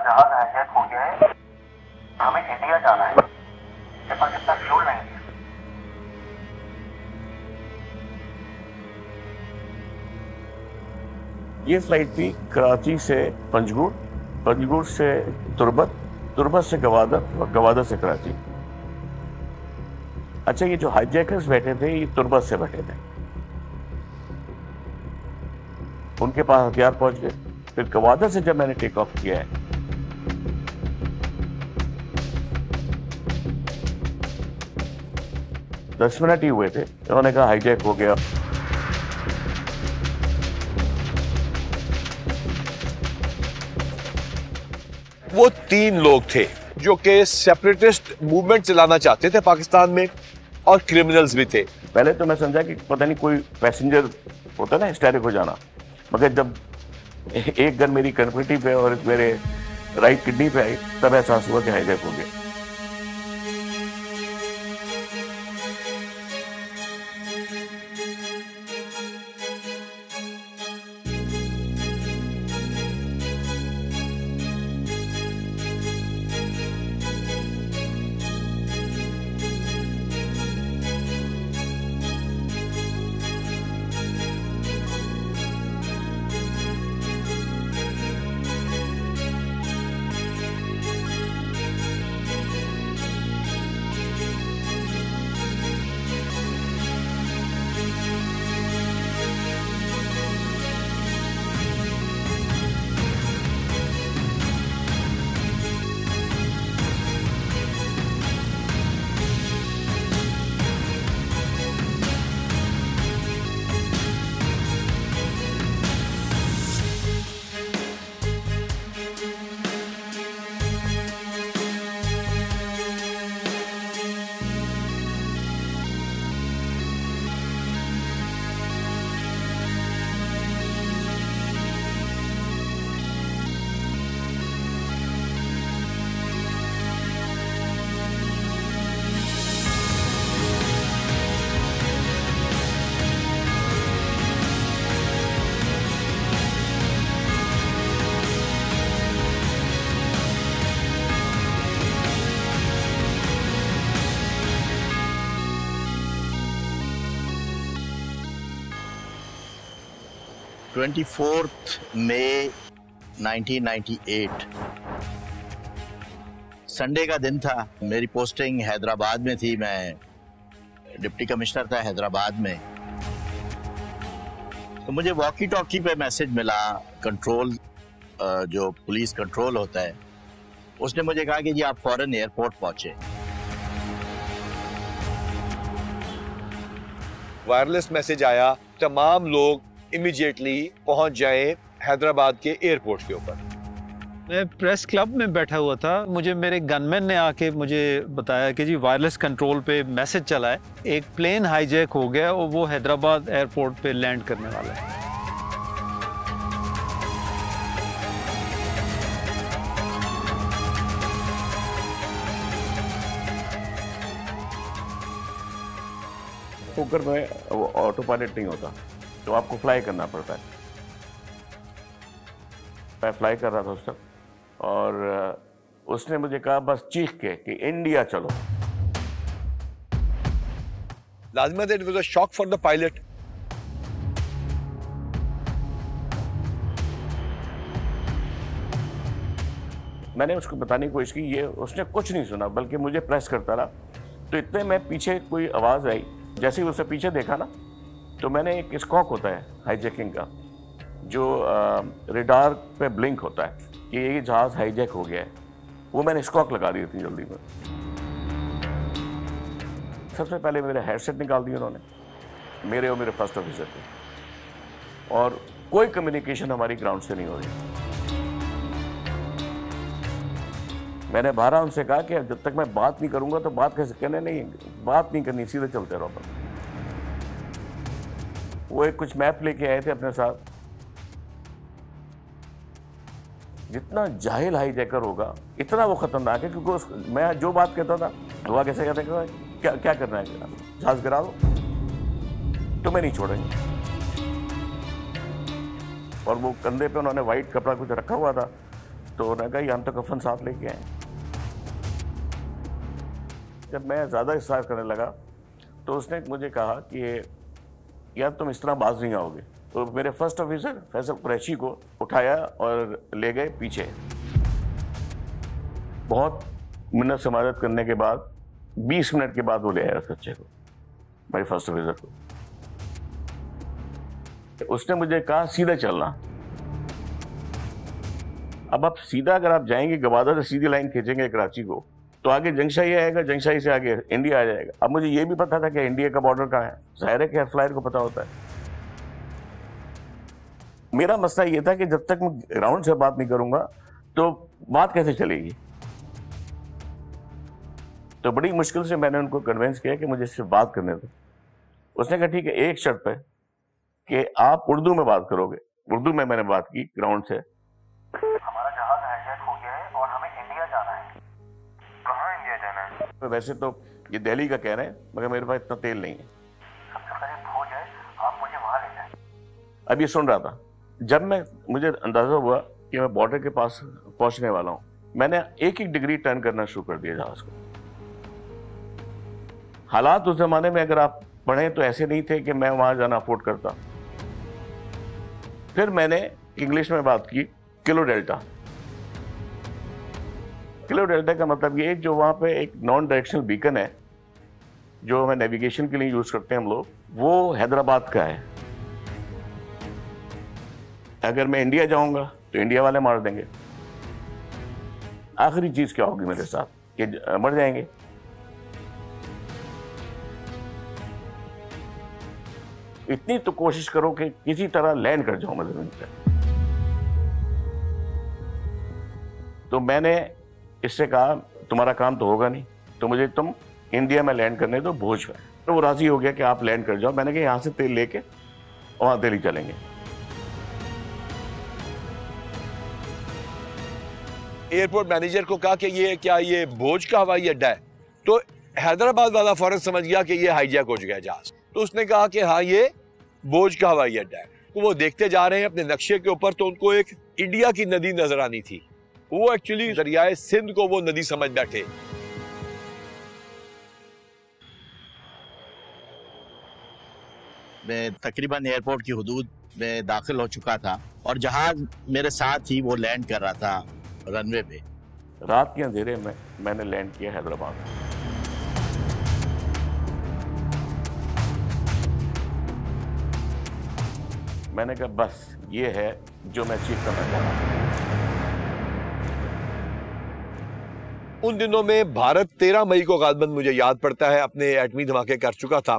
जहाज हाईजैक हो गया है, हमें इंडिया जाना है, ये पाकिस्तान फ्यूल नहीं है। ये फ्लाइट थी कराची से पंजगुड़, पंजगुड़ से तुर्बत, तुर्बत से गवादर और गवादर से कराची। अच्छा, ये जो हाईजैकर्स बैठे थे ये तुर्बत से बैठे थे, उनके पास हथियार पहुंच गए। फिर गवादर से जब मैंने टेक ऑफ किया है, दस मिनट ही हुए थे, उन्होंने कहा हाईजैक हो गया। वो 3 लोग थे जो कि सेपरेटिस्ट मूवमेंट चलाना चाहते थे पाकिस्तान में, और क्रिमिनल्स भी थे। पहले तो मैं समझा कि पता नहीं कोई पैसेंजर होता ना हिस्टेरिक हो जाना, मगर जब एक गन मेरी कन्फर्टी पे और मेरे राइट किडनी पे आई तब एहसास हुआ कि हाईजैक हो गया। मई 1998 संडे का दिन था। मेरी पोस्टिंग हैदराबाद में थी, मैं डिप्टी कमिश्नर था हैदराबाद में। तो मुझे वॉकी टॉकी पे मैसेज मिला, कंट्रोल जो पुलिस कंट्रोल होता है, उसने मुझे कहा कि जी आप फौरन एयरपोर्ट पहुंचे। वायरलेस मैसेज आया, तमाम लोग इमीडिएटली पहुंच जाएं हैदराबाद के एयरपोर्ट के ऊपर। मैं प्रेस क्लब में बैठा हुआ था, मुझे मेरे गनमैन ने आके मुझे बताया कि जी वायरलेस कंट्रोल पे मैसेज चला है, एक प्लेन हाईजैक हो गया और वो हैदराबाद एयरपोर्ट पे लैंड करने वाला है। पोकर में वो ऑटो पायलट नहीं होता, तो आपको फ्लाई करना पड़ता है। मैं फ्लाई कर रहा था उस वक्त, और उसने मुझे कहा बस चीख के कि इंडिया चलो। लाजमी it was a shock for the pilot. मैंने उसको बताने की कोशिश की, ये उसने कुछ नहीं सुना बल्कि मुझे प्रेस करता रहा। तो इतने में पीछे कोई आवाज़ आई, जैसे ही उसे पीछे देखा ना, तो मैंने एक स्कॉक होता है हाईजैकिंग का, जो रेडार पे ब्लिंक होता है कि ये जहाज़ हाईजैक हो गया है, वो मैंने स्कॉक लगा दी थी जल्दी में। सबसे पहले मेरे हेडसेट निकाल दिए उन्होंने, मेरे और मेरे फर्स्ट ऑफिसर के, और कोई कम्युनिकेशन हमारी ग्राउंड से नहीं हो रही। मैंने बारह उनसे कहा कि जब तक मैं बात नहीं करूंगा तो बात कैसे करने, नहीं बात नहीं करनी, सीधे चलते रहो। वो एक कुछ मैप लेके आए थे अपने साथ। जितना जाहिल हाईजैकर होगा इतना वो खतरनाक है, क्योंकि मैं जो बात कहता था वो कैसे कहते हैं, क्या क्या करना है, जहाज गिरा दो, तुम्हें नहीं छोड़ेंगे। और वो कंधे पे उन्होंने वाइट कपड़ा कुछ रखा हुआ था, तो उन्होंने कहा हम तो कफन साथ लेके आए। जब मैं ज़्यादा इस्रार करने लगा तो उसने मुझे कहा कि यार तुम इस तरह बाज नहीं आओगे। तो मेरे फर्स्ट ऑफिसर फैसल कुरैशी को उठाया और ले गए पीछे। बहुत मिन्नत से मदद करने के बाद 20 मिनट के बाद वो ले आया उस बच्चे को, मेरे फर्स्ट ऑफिसर को। उसने मुझे कहा सीधा चलना। अब आप सीधा अगर आप जाएंगे गवादर से सीधी लाइन खींचेंगे कराची को तो आगे जंगशाही आएगा, जंगशाही से आगे इंडिया आ जाएगा। अब मुझे ये भी पता था कि इंडिया का बॉर्डर कहाँ है, जाहिर है कि हर फ्लाइट को पता होता है। मेरा मसला ये था कि जब तक मैं ग्राउंड से बात नहीं करूंगा तो बात कैसे चलेगी। तो बड़ी मुश्किल से मैंने उनको कन्विंस किया कि मुझे इससे बात करने दो। उसने कहा ठीक है, एक शर्त पे कि आप उर्दू में बात करोगे। उर्दू में मैंने बात की ग्राउंड से। हमारा जहाज हाईजैक हो गया है और हमें इंडिया जाना है। कहाँ इंडिया जाना है? तो वैसे तो ये दिल्ली का कह रहे हैं, मगर मेरे पास इतना तेल नहीं है। सबसे करीब हो जाए आप मुझे वहाँ ले जाए। अब ये सुन रहा था। जब मुझे अंदाजा हुआ कि मैं बॉर्डर के पास पहुंचने वाला हूं, मैंने 1-1 डिग्री टर्न करना शुरू कर दिया जहाज को। हालात उस जमाने में अगर आप पढ़ें तो ऐसे नहीं थे कि मैं वहां जाना अफोर्ड करता। फिर मैंने इंग्लिश में बात की किलो डेल्टा। किलो डेल्टा का मतलब ये जो वहां पे एक नॉन डायरेक्शनल बीकन है जो हमें नेविगेशन के लिए यूज करते हैं हम लोग, वो हैदराबाद का है। अगर मैं इंडिया जाऊंगा तो इंडिया वाले मार देंगे। आखिरी चीज क्या होगी मेरे साथ कि मर जाएंगे। इतनी तो कोशिश करो कि किसी तरह लैंड कर जाऊं मैं जमीन पर। तो मैंने इससे कहा तुम्हारा काम तो होगा नहीं, तो मुझे तुम इंडिया में लैंड करने दो भोज में। तो वो राजी हो गया कि आप लैंड कर जाओ। मैंने कहा यहां से तेल लेके वहां दिल्ली चलेंगे। एयरपोर्ट मैनेजर को कहा कि ये भोज का हवाई अड्डा है। तो हैदराबाद वाला फौरन समझ गया कि ये हाईजैक हो चुका है जहाज। तो उसने कहा कि हाँ ये भोज का हवाई अड्डा है। तो वो देखते जा रहे हैं अपने नक्शे के ऊपर, तो उनको एक इंडिया की नदी नजर आनी थी। वो एक्चुअली दरियाए सिंध को वो नदी समझ बैठे। मैं तकरीबन एयरपोर्ट की हुदूद में दाखिल हो चुका था और जहाज मेरे साथ ही वो लैंड कर रहा था रनवे पे। रात के अंधेरे में मैंने लैंड किया हैदराबाद। मैंने कहा बस ये है जो मैं अचीव करना चाह रहा हूं। उन दिनों में भारत 13 मई को गालिबन मुझे याद पड़ता है अपने एटमी धमाके कर चुका था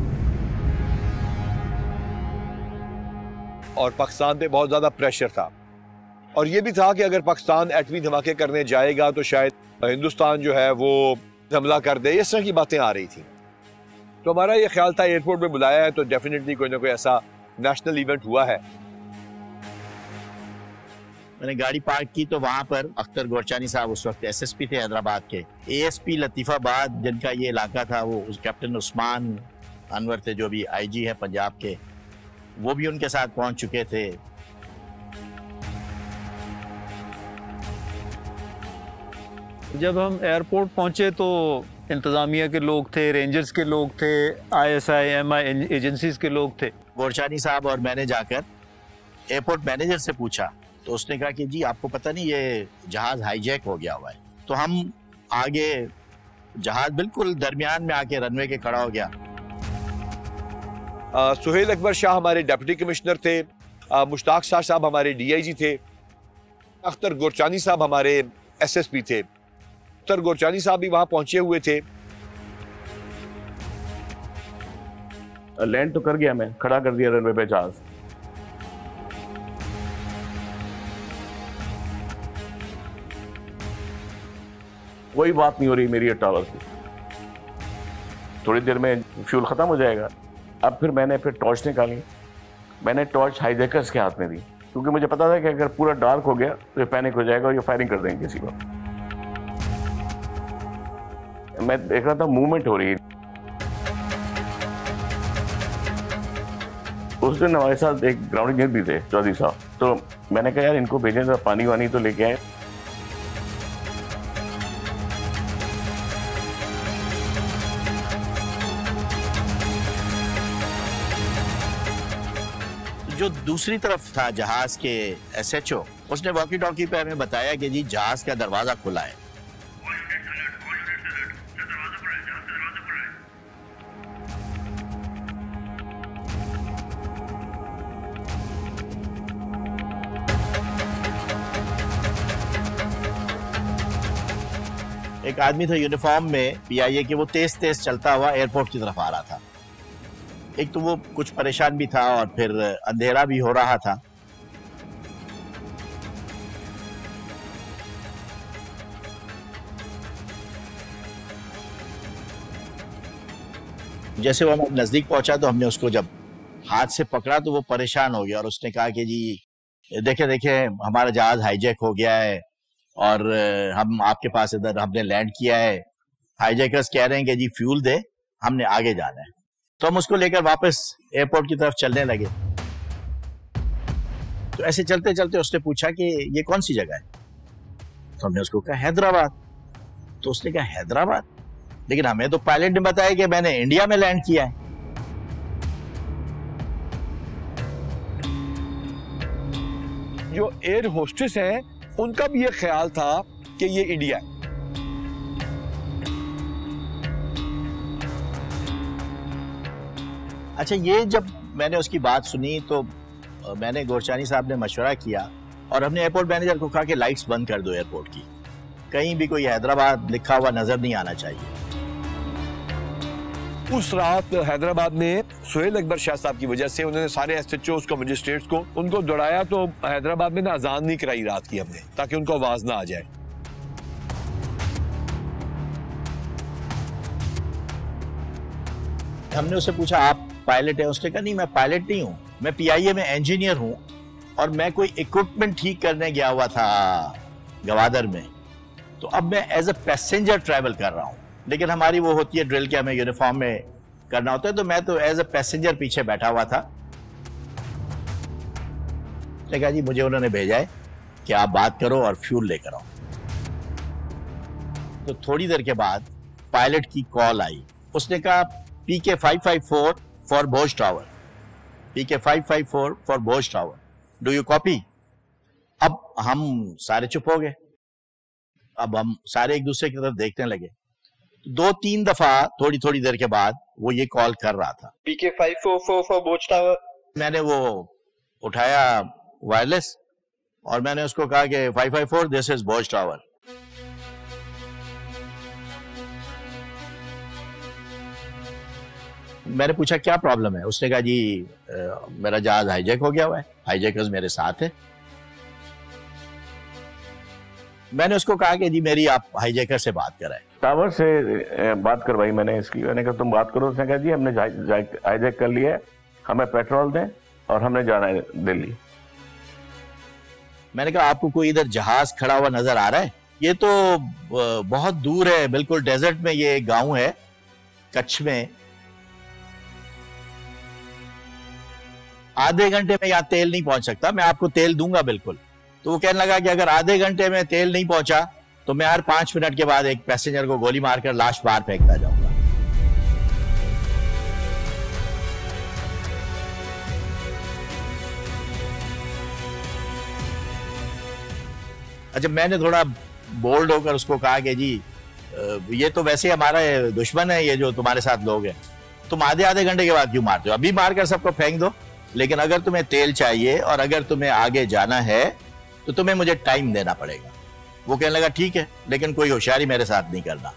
और पाकिस्तान पे बहुत ज्यादा प्रेशर था। और ये भी था कि अगर पाकिस्तान एटमी धमाके करने जाएगा तो शायद हिंदुस्तान जो है वो हमला कर दे। इस तरह की बातें आ रही थी। तो हमारा ये ख्याल था एयरपोर्ट में बुलाया है तो डेफिनेटली कोई ना कोई ऐसा नेशनल इवेंट हुआ है। मैंने गाड़ी पार्क की तो वहां पर अख्तर गोरचानी साहब उस वक्त एसएसपी थे हैदराबाद के, एएसपी लतीफाबाद जिनका ये इलाका था, वो कैप्टन उस्मान अनवर थे जो भी आईजी है पंजाब के, वो भी उनके साथ पहुंच चुके थे। जब हम एयरपोर्ट पहुंचे तो इंतज़ामिया के लोग थे, रेंजर्स के लोग थे, ISI MI एजेंसीज के लोग थे। गोरचानी साहब और मैंने जाकर एयरपोर्ट मैनेजर से पूछा तो उसने कहा कि जी आपको पता नहीं ये जहाज हाईजैक हो गया हुआ है। तो हम आगे, जहाज बिल्कुल दरमियान में आके रनवे के खड़ा हो गया। सुहेल अकबर शाह हमारे डिप्टी कमिश्नर थे, मुश्ताक शाह साहब हमारे DIG थे, अख्तर गोरचानी साहब हमारे SSP थे। अख्तर गोरचानी साहब भी वहां पहुंचे हुए थे। लैंड तो कर गया, मैं खड़ा कर दिया रनवे पे जहाज। कोई बात नहीं हो रही मेरी टावर की। थोड़ी देर में फ्यूल खत्म हो जाएगा। अब फिर मैंने टॉर्च निकाली। मैंने टॉर्च हाईजैकर्स के हाथ में दी क्योंकि मुझे पता था कि अगर पूरा डार्क हो गया तो ये पैनिक हो जाएगा और ये फायरिंग कर देंगे किसी को। मैं देख रहा था मूवमेंट हो रही है। उस दिन हमारे साथ एक ग्राउंड इंजीनियर भी थे, चौधरी साहब। तो मैंने कहा यार इनको भेजें तो पानी वानी तो लेके आए। जो दूसरी तरफ था जहाज के SHO, उसने वॉकी टॉकी पे हमें बताया कि जी जहाज का दरवाजा खुला है। एक आदमी था यूनिफॉर्म में PIA के, वो तेज तेज चलता हुआ एयरपोर्ट की तरफ आ रहा था। एक तो वो कुछ परेशान भी था और फिर अंधेरा भी हो रहा था। जैसे वो हमारे नजदीक पहुंचा तो हमने उसको जब हाथ से पकड़ा तो वो परेशान हो गया और उसने कहा कि जी देखे देखे हमारा जहाज हाईजैक हो गया है और हम आपके पास इधर हमने लैंड किया है। हाईजैकर्स कह रहे हैं कि जी फ्यूल दे, हमने आगे जाना है। तो हम उसको लेकर वापस एयरपोर्ट की तरफ चलने लगे। तो ऐसे चलते चलते उसने पूछा कि ये कौन सी जगह है? तो हमने उसको कहा हैदराबाद। तो उसने कहा हैदराबाद, लेकिन हमें तो पायलट ने बताया कि मैंने इंडिया में लैंड किया है। जो एयर होस्टेस हैं उनका भी ये ख्याल था कि ये इंडिया है। अच्छा, ये जब मैंने उसकी बात सुनी तो मैंने गोरचानी साहब ने मशवरा किया और हमने एयरपोर्ट मैनेजर को कहा कि लाइट्स बंद कर दो एयरपोर्ट की, कहीं भी कोई हैदराबाद लिखा हुआ नजर नहीं आना चाहिए। उस रात हैदराबाद में सोहेल अकबर शाह साहब की वजह से उन्होंने सारे SHOs को, मजिस्ट्रेट्स को, उनको दौड़ाया। तो हैदराबाद में ना अजान नहीं कराई रात की हमने, ताकि उनको आवाज ना आ जाए। हमने उससे पूछा आप पायलट है? उसने कहा नहीं, मैं पायलट नहीं हूं, मैं PIA में इंजीनियर हूं और मैं कोई इक्विपमेंट ठीक करने गया हुआ था गवादर में। तो अब मैं एज अ पैसेंजर ट्रैवल कर रहा हूं, लेकिन हमारी वो होती है ड्रिल के हमें यूनिफॉर्म में करना होता है। तो मैं तो एज अ पैसेंजर पीछे बैठा हुआ था। कहा जी मुझे उन्होंने भेजा है कि आप बात करो और फ्यूल लेकर आओ। तो थोड़ी देर के बाद पायलट की कॉल आई। उसने कहा PK 554 for Bhoj tower, PK 554 for Bhoj tower, do you copy? अब हम सारे चुप हो गए। अब हम सारे एक दूसरे की तरफ देखने लगे। 2-3 दफा थोड़ी थोड़ी देर के बाद वो ये कॉल कर रहा था, PK 544 फॉर भोज टावर। मैंने वो उठाया वायरलेस और मैंने उसको कहा कि 554 दिस इज भोज टावर। मैंने पूछा क्या प्रॉब्लम है? उसने कहा जी मेरा जहाज हाईजैक हो गया हुआ है, हाईजैकर्स मेरे साथ है। मैंने उसको कहा कि जी मेरी आप हाईजैकर से बात कराएं। टावर से बात करवाई मैंने इसकी। मैंने कहा तुम बात करो। उसने कहा जी हमने हाईजैक कर लिया है, हमें पेट्रोल दें और हमने जाना है दिल्ली। मैंने कहा आपको कोई इधर जहाज खड़ा हुआ नजर आ रहा है? ये तो बहुत दूर है, बिल्कुल डेजर्ट में ये एक गांव है कच्छ में। आधे घंटे में यहाँ तेल नहीं पहुंच सकता, मैं आपको तेल दूंगा बिल्कुल। तो वो कहने लगा कि अगर आधे घंटे में तेल नहीं पहुंचा तो मैं हर 5 मिनट के बाद एक पैसेंजर को गोली मारकर लाश बाहर फेंकता जाऊंगा। अच्छा, मैंने थोड़ा बोल्ड होकर उसको कहा कि जी ये तो वैसे हमारा दुश्मन है, ये जो तुम्हारे साथ लोग हैं, तुम आधे आधे घंटे के बाद क्यों मारते हो? अभी मारकर सबको फेंक दो, लेकिन अगर तुम्हें तेल चाहिए और अगर तुम्हें आगे जाना है तो तुम्हें मुझे टाइम देना पड़ेगा। वो कहने लगा ठीक है, लेकिन कोई होशियारी मेरे साथ नहीं करना।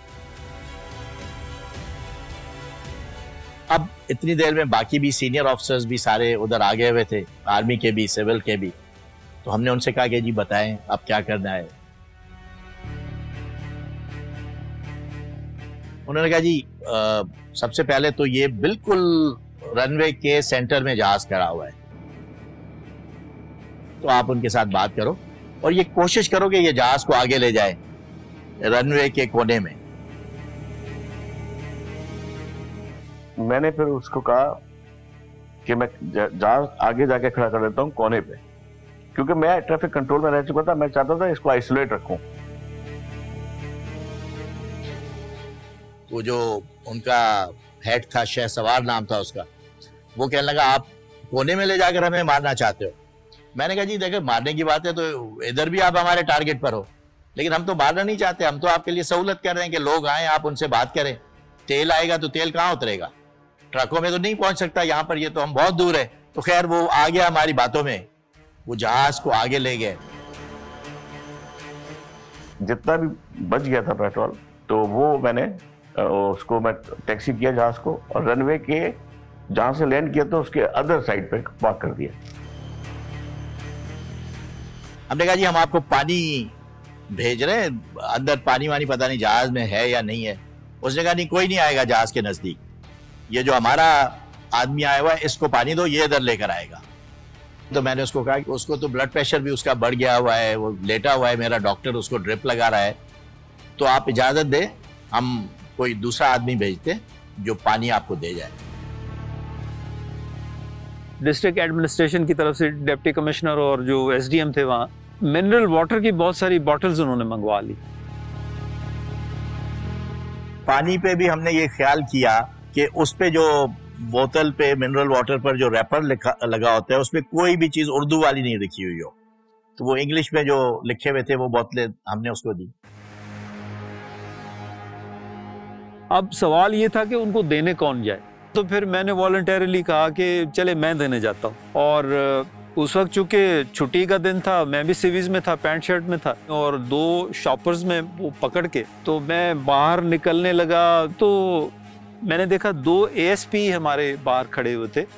अब इतनी देर में बाकी भी सीनियर ऑफिसर्स भी सारे उधर आ गए हुए थे, आर्मी के भी, सिविल के भी। तो हमने उनसे कहा कि जी बताएं अब क्या करना है। उन्होंने कहा जी सबसे पहले तो ये बिल्कुल रनवे के सेंटर में जहाज खड़ा हुआ है, तो आप उनके साथ बात करो और ये कोशिश करो कि ये जहाज को आगे ले जाए रनवे के कोने में। मैंने फिर उसको कहा कि मैं जहाज आगे जाके खड़ा कर देता हूँ कोने पे, क्योंकि मैं ट्रैफिक कंट्रोल में रह चुका था। मैं चाहता था इसको आइसोलेट रखूं। वो जो उनका हेड था, शहसवार नाम था उसका, वो कहने लगा आप कोने में ले जाकर हमें मारना चाहते हो। मैंने कहा जी देखो मारने की बात है तो इधर भी आप हमारे टारगेट पर हो, लेकिन हम तो मारना नहीं चाहते, हम तो आपके लिए सहूलत कर रहे हैं कि लोग आए, आप उनसे बात करें। तेल आएगा तो तेल कहाँ उतरेगा, ट्रकों में तो नहीं पहुंच सकता यहाँ पर, ये तो हम बहुत दूर है। तो खैर वो आ गया हमारी बातों में, वो जहाज को आगे ले गए। जितना भी बच गया था पेट्रोल तो वो मैंने उसको मैं टैक्सी किया जहाज को, और रनवे के जहां से लैंड किया तो उसके अदर साइड पे पार्क कर दिया। हमने कहा जी हम आपको पानी भेज रहे हैं, अंदर पानी वानी पता नहीं जहाज में है या नहीं है। उसने कहा नहीं कोई नहीं आएगा जहाज के नजदीक, ये जो हमारा आदमी आया हुआ है इसको पानी दो, ये इधर लेकर आएगा। तो मैंने उसको कहा कि उसको तो ब्लड प्रेशर भी उसका बढ़ गया हुआ है, वो लेटा हुआ है, मेरा डॉक्टर उसको ड्रिप लगा रहा है, तो आप इजाजत दें हम कोई दूसरा आदमी भेजते जो पानी आपको दे जाए। डिस्ट्रिक्ट एडमिनिस्ट्रेशन की तरफ से डिप्टी कमिश्नर और जो एसडीएम थे वहाँ मिनरल वाटर की बहुत सारी बॉटल्स उन्होंने मंगवा ली। पानी पे भी हमने ये ख्याल किया कि उस पे जो बोतल पे मिनरल वाटर पर जो रैपर लगा होता है उसमें कोई भी चीज उर्दू वाली नहीं लिखी हुई हो, तो वो इंग्लिश में जो लिखे हुए थे वो बोतलें हमने उसको दी। अब सवाल ये था कि उनको देने कौन जाए, तो फिर मैंने वॉलंटरली कहा कि चले मैं देने जाता हूँ। और उस वक्त चूंकि छुट्टी का दिन था, मैं भी सिविज में था, पैंट शर्ट में था, और 2 शॉपर्स में वो पकड़ के तो मैं बाहर निकलने लगा तो मैंने देखा 2 एएसपी हमारे बाहर खड़े हुए थे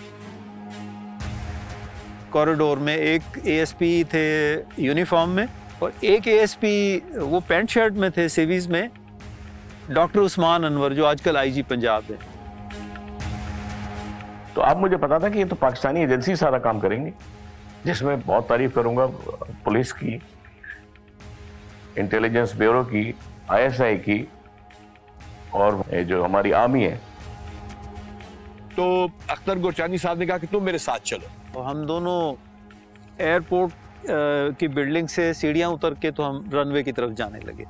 कॉरिडोर में। एक एएसपी थे यूनिफॉर्म में और एक एएसपी वो पैंट शर्ट में थे सिविज में, डॉक्टर उस्मान अनवर जो आजकल आईजी पंजाब है। तो अब मुझे पता था कि ये तो पाकिस्तानी एजेंसी सारा काम करेंगी, जिसमें बहुत तारीफ करूंगा पुलिस की, इंटेलिजेंस ब्यूरो की, आईएसआई की, और जो हमारी आर्मी है। तो अख्तर गोरचानी साहब ने कहा कि तुम मेरे साथ चलो, और हम दोनों एयरपोर्ट की बिल्डिंग से सीढ़ियां उतर के तो हम रनवे की तरफ जाने लगे।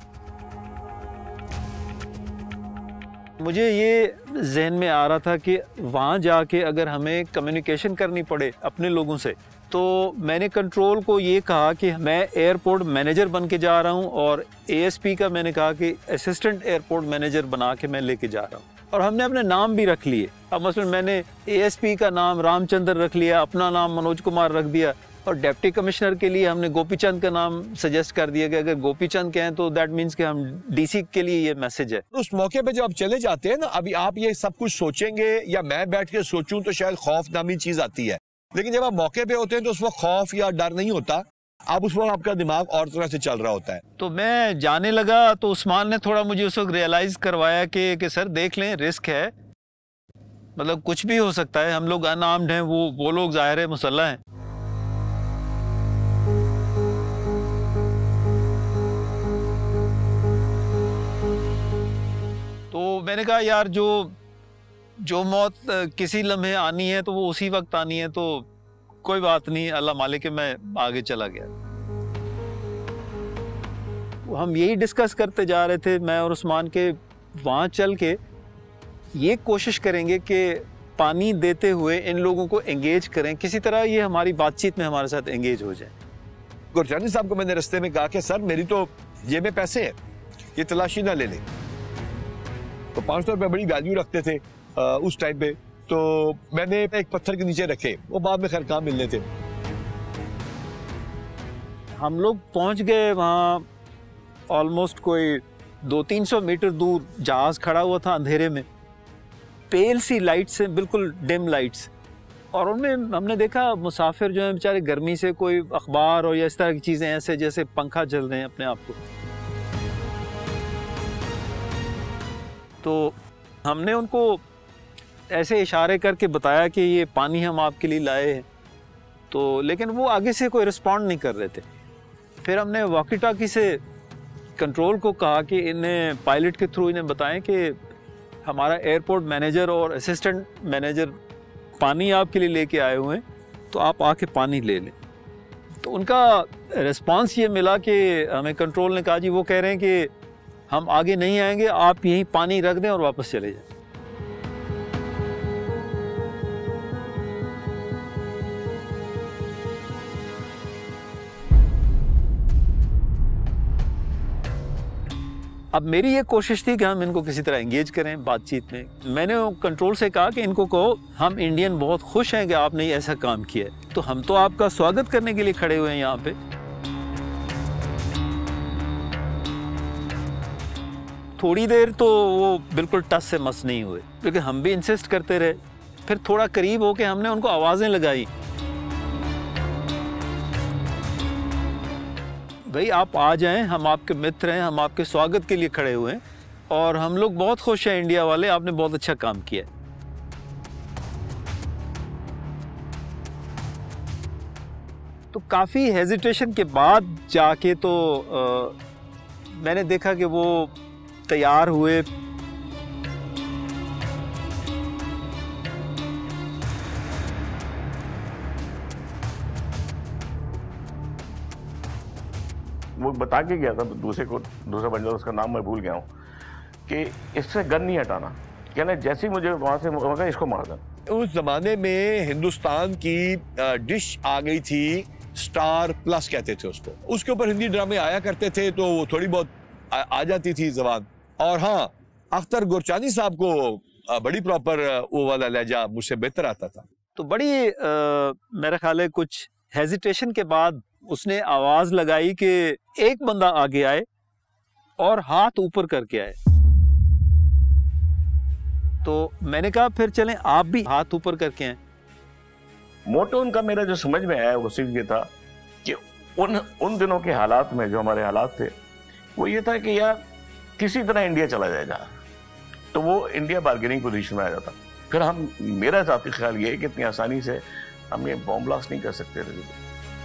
मुझे ये जहन में आ रहा था कि वहाँ जाके अगर हमें कम्युनिकेशन करनी पड़े अपने लोगों से, तो मैंने कंट्रोल को ये कहा कि मैं एयरपोर्ट मैनेजर बन के जा रहा हूँ, और एएसपी का मैंने कहा कि असिस्टेंट एयरपोर्ट मैनेजर बना के मैं लेके जा रहा हूँ। और हमने अपने नाम भी रख लिए। अब मसलन मैंने एएसपी का नाम रामचंद्र रख लिया, अपना नाम मनोज कुमार रख दिया, और डिप्टी कमिश्नर के लिए हमने गोपीचंद का नाम सजेस्ट कर दिया कि अगर गोपीचंद कहें तो दैट मीन्स कि हम डीसी के लिए ये मैसेज है। उस मौके पे जब आप चले जाते हैं ना, अभी आप ये सब कुछ सोचेंगे या मैं बैठ के सोचूं तो शायद खौफ नामी चीज आती है, लेकिन जब आप मौके पे होते हैं तो उस वक्त खौफ या डर नहीं होता, आप उस वक्त आपका दिमाग और तरह से चल रहा होता है। तो मैं जाने लगा तो उस्मान ने थोड़ा मुझे उस वक्त रियलाइज करवाया कि सर देख लें रिस्क है, मतलब कुछ भी हो सकता है, हम लोग अनआर्म्ड हैं, वो लोग जाहिर है मुसल्लह हैं। तो मैंने कहा यार जो मौत किसी लम्हे आनी है तो वो उसी वक्त आनी है, तो कोई बात नहीं, अल्लाह मालिक है, मैं आगे चला गया। हम यही डिस्कस करते जा रहे थे मैं और उस्मान के वहाँ चल के ये कोशिश करेंगे कि पानी देते हुए इन लोगों को एंगेज करें, किसी तरह ये हमारी बातचीत में हमारे साथ एंगेज हो जाए। गुरजानी साहब को मैंने रास्ते में कहा कि सर मेरी तो जेब में पैसे हैं, ये तलाशी ना ले लें। तो 500 रुपये बड़ी वैल्यू रखते थे उस टाइम पे, तो मैंने एक पत्थर के नीचे रखे, वो बाद में खैर काम मिलने थे। हम लोग पहुंच गए वहाँ, ऑलमोस्ट कोई 200-300 मीटर दूर जहाज खड़ा हुआ था अंधेरे में, पेल सी लाइट्स हैं, बिल्कुल डिम लाइट्स, और उनमें हमने देखा मुसाफिर जो हैं बेचारे गर्मी से कोई अखबार और या इस तरह की चीज़ें ऐसे जैसे पंखा चल रहे हैं अपने आप को। तो हमने उनको ऐसे इशारे करके बताया कि ये पानी हम आपके लिए लाए हैं, तो लेकिन वो आगे से कोई रिस्पॉन्ड नहीं कर रहे थे। फिर हमने वॉकी टॉकी से कंट्रोल को कहा कि इन्हें पायलट के थ्रू इन्हें बताएं कि हमारा एयरपोर्ट मैनेजर और असिस्टेंट मैनेजर पानी आपके लिए लेके आए हुए हैं, तो आप आके पानी ले लें। तो उनका रिस्पांस ये मिला कि हमें कंट्रोल ने कहा जी वो कह रहे हैं कि हम आगे नहीं आएंगे, आप यहीं पानी रख दें और वापस चले जाएं। अब मेरी ये कोशिश थी कि हम इनको किसी तरह एंगेज करें बातचीत में। मैंने कंट्रोल से कहा कि इनको कहो हम इंडियन बहुत खुश हैं कि आपने ये ऐसा काम किया है, तो हम तो आपका स्वागत करने के लिए खड़े हुए हैं यहाँ पे। थोड़ी देर तो वो बिल्कुल टस से मस नहीं हुए, क्योंकि हम भी इंसिस्ट करते रहे। फिर थोड़ा करीब होके हमने उनको आवाज़ें लगाई, भाई आप आ जाएं, हम आपके मित्र हैं, हम आपके स्वागत के लिए खड़े हुए हैं और हम लोग बहुत खुश हैं इंडिया वाले, आपने बहुत अच्छा काम किया। तो काफ़ी हेजिटेशन के बाद जाके तो मैंने देखा कि वो तैयार हुए। वो बता के गया था दूसरा बंदा, उसका नाम मैं भूल गया हूँ, कि इससे गन नहीं हटाना। कहना जैसे ही मुझे वहां से मगा इसको मार देना। उस जमाने में हिंदुस्तान की डिश आ गई थी, स्टार प्लस कहते थे उसको। उसके ऊपर हिंदी ड्रामे आया करते थे, तो वो थोड़ी बहुत आ जाती थी जबान। और हाँ, अख्तर गोरचानी साहब को बड़ी प्रॉपर वो वाला लहजा मुझसे बेहतर आता था। तो बड़ी मेरा ख्याल है कुछ हेजिटेशन के बाद उसने आवाज लगाई कि एक बंदा आगे आए और हाथ ऊपर करके आए। तो मैंने कहा फिर चलें आप भी हाथ ऊपर करके आए। मोटो उनका मेरा जो समझ में आया वो सिर्फ ये था कि उन दिनों के हालात में जो हमारे हालात थे वो ये था कि यार किसी तरह इंडिया चला जाएगा, तो वो इंडिया बार्गेनिंग पोजीशन में आ जाता। फिर हम, मेरा ज़ाती ख्याल ये है कि इतनी आसानी से हम ये बॉम्ब ब्लास्ट नहीं कर सकते थे।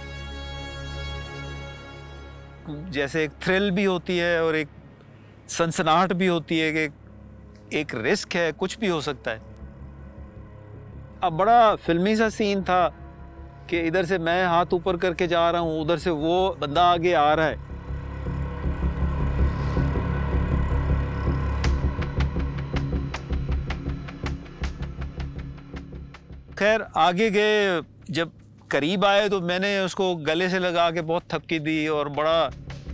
जैसे एक थ्रिल भी होती है और एक सनसनाहट भी होती है कि एक रिस्क है, कुछ भी हो सकता है। अब बड़ा फिल्मी सा सीन था कि इधर से मैं हाथ ऊपर करके जा रहा हूं, उधर से वो बंदा आगे आ रहा है। खैर आगे गए, जब करीब आए तो मैंने उसको गले से लगा के बहुत थपकी दी और बड़ा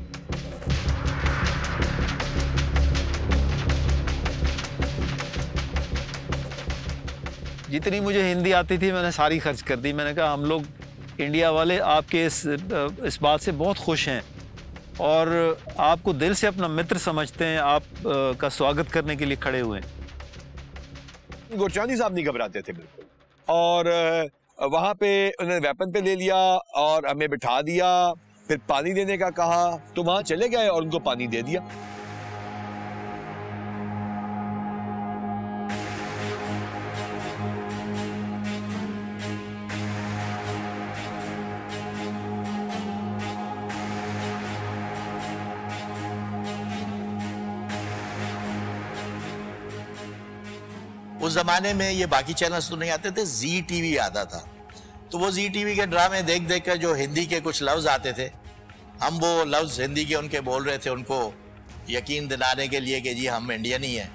जितनी मुझे हिंदी आती थी मैंने सारी खर्च कर दी। मैंने कहा हम लोग इंडिया वाले आपके इस बात से बहुत खुश हैं और आपको दिल से अपना मित्र समझते हैं, आप का स्वागत करने के लिए खड़े हुए हैं। गोरचानी साहब नहीं घबराते थे बिल्कुल, और वहां पे उन्होंने वेपन पे ले लिया और हमें बिठा दिया। फिर पानी देने का कहा तो वहां चले गए और उनको पानी दे दिया। उस जमाने में ये बाकी चैनल्स तो नहीं आते थे, जी टीवी आता था। तो वो जी टीवी के ड्रामे देख देख कर जो हिंदी के कुछ लफ्ज आते थे, हम वो लफ्ज हिंदी के उनके बोल रहे थे, उनको यकीन दिलाने के लिए कि जी हम इंडियन ही हैं।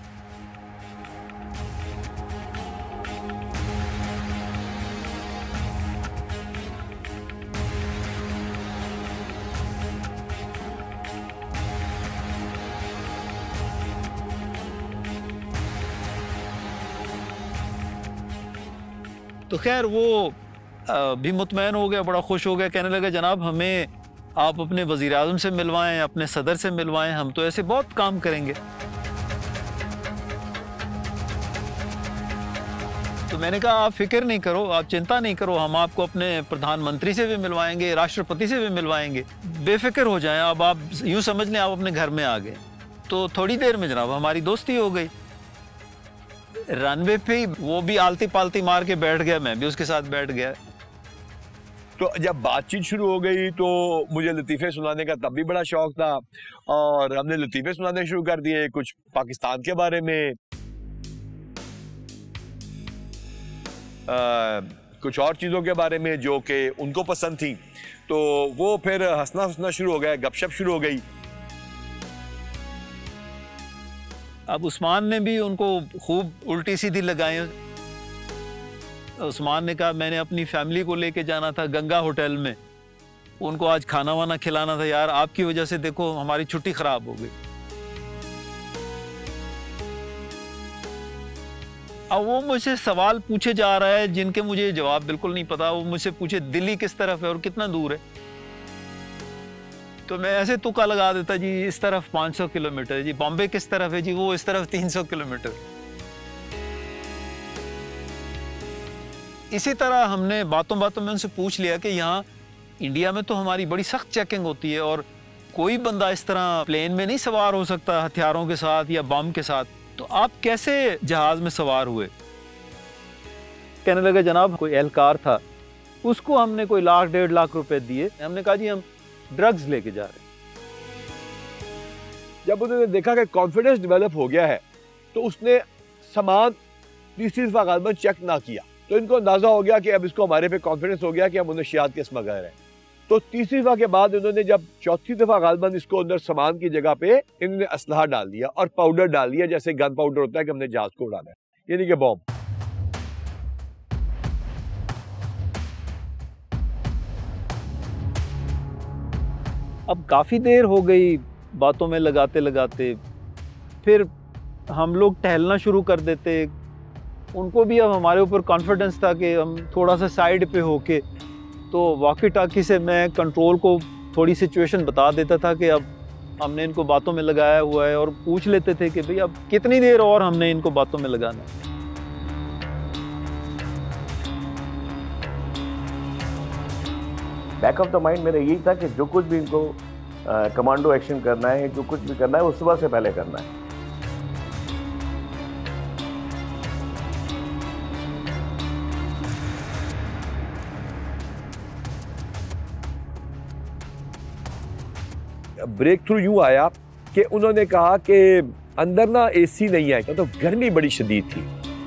तो खैर वो भी मुतमैन हो गया, बड़ा खुश हो गया, कहने लगा जनाब हमें आप अपने वज़ीर आज़म से मिलवाएं, अपने सदर से मिलवाएं, हम तो ऐसे बहुत काम करेंगे। तो मैंने कहा आप फिक्र नहीं करो, आप चिंता नहीं करो, हम आपको अपने प्रधानमंत्री से भी मिलवाएंगे, राष्ट्रपति से भी मिलवाएंगे, बेफिक्र हो जाएं। अब आप यूँ समझ लें आप अपने घर में आ गए। तो थोड़ी देर में जनाब हमारी दोस्ती हो गई। रनवे पे वो भी आलती पालती मार के बैठ गया, मैं भी उसके साथ बैठ गया। तो जब बातचीत शुरू हो गई तो मुझे लतीफ़े सुनाने का तब भी बड़ा शौक था और हमने लतीफ़े सुनाने शुरू कर दिए, कुछ पाकिस्तान के बारे में, कुछ और चीज़ों के बारे में जो कि उनको पसंद थी। तो वो फिर हंसना हंसना शुरू हो गया, गपशप शुरू हो गई। अब उस्मान ने भी उनको खूब उल्टी सीधी लगाई। उस्मान ने कहा मैंने अपनी फैमिली को लेके जाना था गंगा होटल में, उनको आज खाना वाना खिलाना था, यार आपकी वजह से देखो हमारी छुट्टी ख़राब हो गई। अब वो मुझसे सवाल पूछे जा रहा है जिनके मुझे जवाब बिल्कुल नहीं पता। वो मुझसे पूछे दिल्ली किस तरफ है और कितना दूर है, तो मैं ऐसे तुक्का लगा देता जी इस तरफ 500 किलोमीटर, जी बॉम्बे किस तरफ है, जी वो इस तरफ 300 किलोमीटर। इसी तरह हमने बातों बातों में उनसे पूछ लिया कि यहाँ इंडिया में तो हमारी बड़ी सख्त चेकिंग होती है और कोई बंदा इस तरह प्लेन में नहीं सवार हो सकता हथियारों के साथ या बम के साथ, तो आप कैसे जहाज में सवार हुए? कहने लगा जनाब कोई एहलकार था, उसको हमने कोई 1,00,000-1,50,000 रुपए दिए, हमने कहा जी हम ड्रग्स लेके जा रहे हैं। जब उन्होंने देखा कि कॉन्फिडेंस डेवलप हो गया है तो उसने सामान तीसरी दफा गालबन चेक ना किया, तो इनको अंदाजा हो गया कि अब इसको हमारे पे कॉन्फिडेंस हो गया कि हम मुनशियात के स्मगलर हैं। तो तीसरी दफा के बाद इन्होंने जब चौथी दफा गालबन इसको अंदर सामान की जगह पे इन्होंने असलहा डाल दिया और पाउडर डाल दिया, जैसे गन पाउडर होता है कि हमने जहाज को उड़ाना है, यानी कि बॉम्ब। अब काफ़ी देर हो गई बातों में लगाते लगाते, फिर हम लोग टहलना शुरू कर देते। उनको भी अब हमारे ऊपर कॉन्फिडेंस था कि हम थोड़ा सा साइड पे होके, तो वॉकी टॉकी से मैं कंट्रोल को थोड़ी सिचुएशन बता देता था कि अब हमने इनको बातों में लगाया हुआ है, और पूछ लेते थे कि भाई अब कितनी देर और हमने इनको बातों में लगाना है। बैक ऑफ द माइंड मेरा यही था कि जो कुछ भी इनको कमांडो एक्शन करना है, जो कुछ भी करना है वो सुबह से पहले करना है। ब्रेक थ्रू यूं आया कि उन्होंने कहा कि अंदर ना एसी नहीं है, तो गर्मी बड़ी शदीद थी।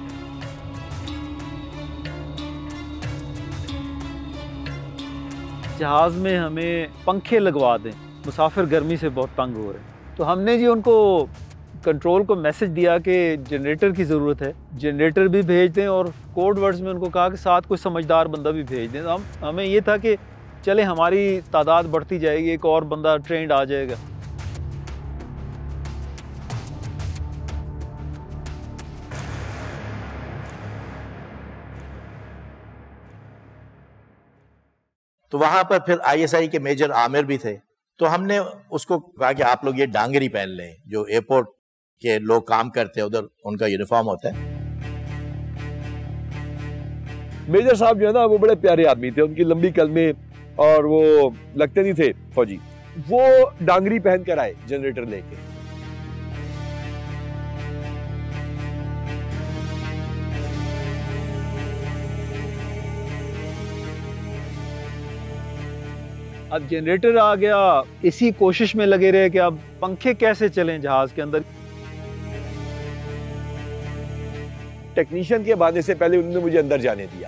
जहाज़ में हमें पंखे लगवा दें, मुसाफिर गर्मी से बहुत तंग हो रहे हैं। तो हमने जी उनको कंट्रोल को मैसेज दिया कि जनरेटर की ज़रूरत है, जनरेटर भी भेज दें, और कोड वर्ड्स में उनको कहा कि साथ कोई समझदार बंदा भी भेज दें। हमें ये था कि चले हमारी तादाद बढ़ती जाएगी, एक और बंदा ट्रेंड आ जाएगा। तो वहां पर फिर आईएसआई के मेजर आमिर भी थे, तो हमने उसको कहा कि आप लोग ये डांगरी पहन लें, जो एयरपोर्ट के लोग काम करते हैं उधर उनका यूनिफॉर्म होता है। मेजर साहब जो है ना वो बड़े प्यारे आदमी थे, उनकी लंबी कलमें और वो लगते नहीं थे फौजी। वो डांगरी पहन कर आए जनरेटर लेके। अब जनरेटर आ गया, इसी कोशिश में लगे रहे कि अब पंखे कैसे चलें जहाज के अंदर। टेक्नीशियन के बहाने से पहले उन्होंने मुझे अंदर जाने दिया।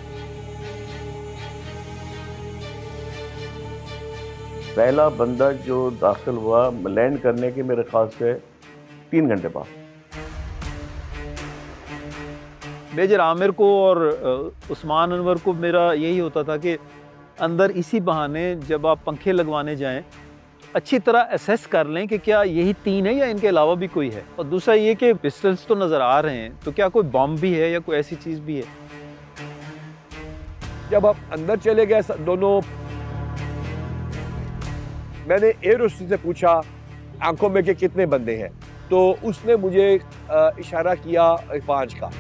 पहला बंदा जो दाखिल हुआ लैंड करने के मेरे ख्याल से 3 घंटे बाद। मेजर आमिर को और उस्मान अनवर को मेरा यही होता था कि अंदर इसी बहाने जब आप पंखे लगवाने जाएं अच्छी तरह असेस कर लें कि क्या यही 3 है या इनके अलावा भी कोई है। और दूसरा ये कि पिस्टल्स तो नज़र आ रहे हैं, तो क्या कोई बम भी है या कोई ऐसी चीज़ भी है। जब आप अंदर चले गए दोनों, मैंने एयर होस्टेस से पूछा आंखों में कि कितने बंदे हैं, तो उसने मुझे इशारा किया 5 का,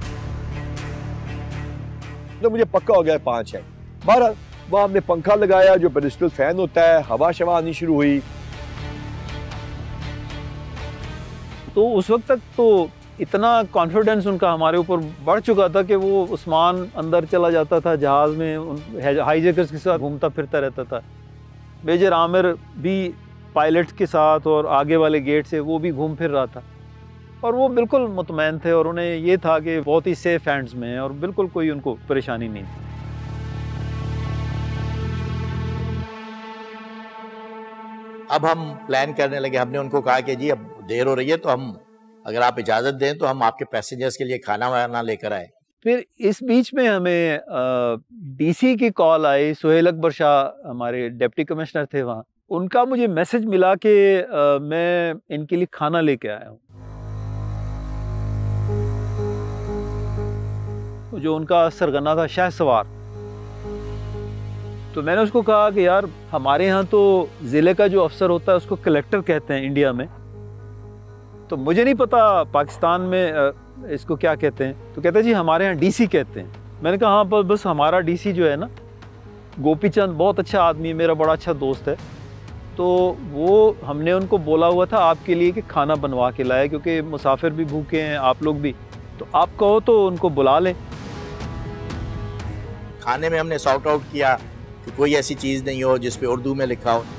तो मुझे पक्का हो गया 5 है। बहरहाल वहाँ हमने पंखा लगाया, जो पेडिस्टल फैन होता है, हवा शवा आनी शुरू हुई। तो उस वक्त तक तो इतना कॉन्फिडेंस उनका हमारे ऊपर बढ़ चुका था कि वो उस्मान अंदर चला जाता था जहाज़ में, हाईजैकर्स के साथ घूमता फिरता रहता था। मेजर आमिर भी पायलट के साथ और आगे वाले गेट से वो भी घूम फिर रहा था, और वो बिल्कुल मुतमैन थे, और उन्हें ये था कि बहुत ही सेफ हैंड्स में है और बिल्कुल कोई उनको परेशानी नहीं थी। अब हम प्लान करने लगे। हमने उनको कहा कि जी अब देर हो रही है, तो हम अगर आप इजाज़त दें तो हम आपके पैसेंजर्स के लिए खाना वाना लेकर आए। फिर इस बीच में हमें डीसी की कॉल आई। सुहेल अकबर शाह हमारे डिप्टी कमिश्नर थे वहाँ, उनका मुझे मैसेज मिला कि मैं इनके लिए खाना लेके आया हूँ। जो उनका सरगना था शहसवार। तो मैंने उसको कहा कि यार हमारे यहाँ तो ज़िले का जो अफसर होता है उसको कलेक्टर कहते हैं इंडिया में, तो मुझे नहीं पता पाकिस्तान में इसको क्या कहते हैं। तो कहते हैं जी हमारे यहाँ डीसी कहते हैं। मैंने कहा हाँ बस हमारा डीसी जो है ना गोपी चंद बहुत अच्छा आदमी है, मेरा बड़ा अच्छा दोस्त है, तो वो हमने उनको बोला हुआ था आपके लिए कि खाना बनवा के लाए, क्योंकि मुसाफिर भी भूखे हैं, आप लोग भी, तो आप कहो तो उनको बुला लें। खाने में हमने सॉर्ट आउट किया कि कोई ऐसी चीज़ नहीं हो जिस पे उर्दू में लिखा हो।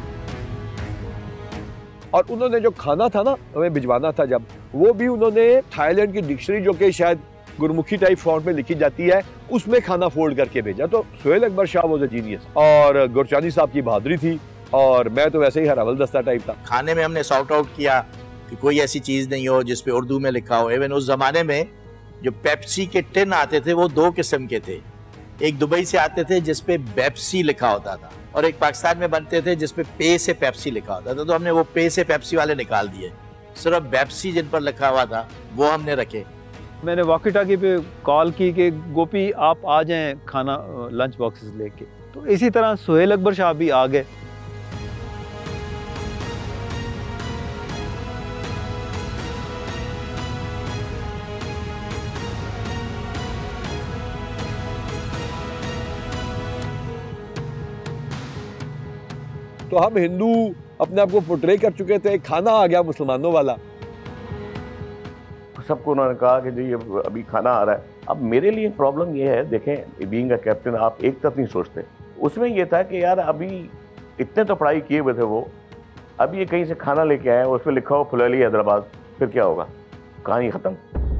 और उन्होंने जो खाना था ना हमें भिजवाना था, जब वो भी उन्होंने थाईलैंड की डिक्शनरी जो कि शायद गुरमुखी टाइप फॉन्ट में लिखी जाती है उसमें खाना फोल्ड करके भेजा। तो Suhail Akbar Shah was a genius, और गुरचानी साहब की बहादुरी थी, और मैं तो वैसे ही हरावल दस्ता टाइप था। खाने में हमने सॉर्ट आउट किया कि कोई ऐसी चीज़ नहीं हो जिस पे उर्दू में लिखा हो। इवन उस ज़माने में जो पेप्सी के टिन आते थे वो दो किस्म के थे, एक दुबई से आते थे जिस पे पेप्सी लिखा होता था, और एक पाकिस्तान में बनते थे जिस पे पे से पेप्सी लिखा होता था। तो हमने वो पे से पेप्सी वाले निकाल दिए, सिर्फ पेप्सी जिन पर लिखा हुआ था वो हमने रखे। मैंने वॉकी टाकी पे कॉल की कि गोपी आप आ जाएं खाना लंच बॉक्सेस लेके, तो इसी तरह सुहेल अकबर शाह भी आ गए। तो हम हिंदू अपने आप को पोर्ट्रे कर चुके थे, खाना आ गया मुसलमानों वाला। सबको उन्होंने कहा कि जी अभी खाना आ रहा है। अब मेरे लिए प्रॉब्लम ये है, देखें बीइंग अ कैप्टन आप एक तरफ नहीं सोचते, उसमें ये था कि यार अभी इतने तो पढ़ाई किए हुए थे वो, अभी ये कहीं से खाना लेके आए उस पर लिखा हो फुलैली हैदराबाद, फिर क्या होगा, कहानी खत्म।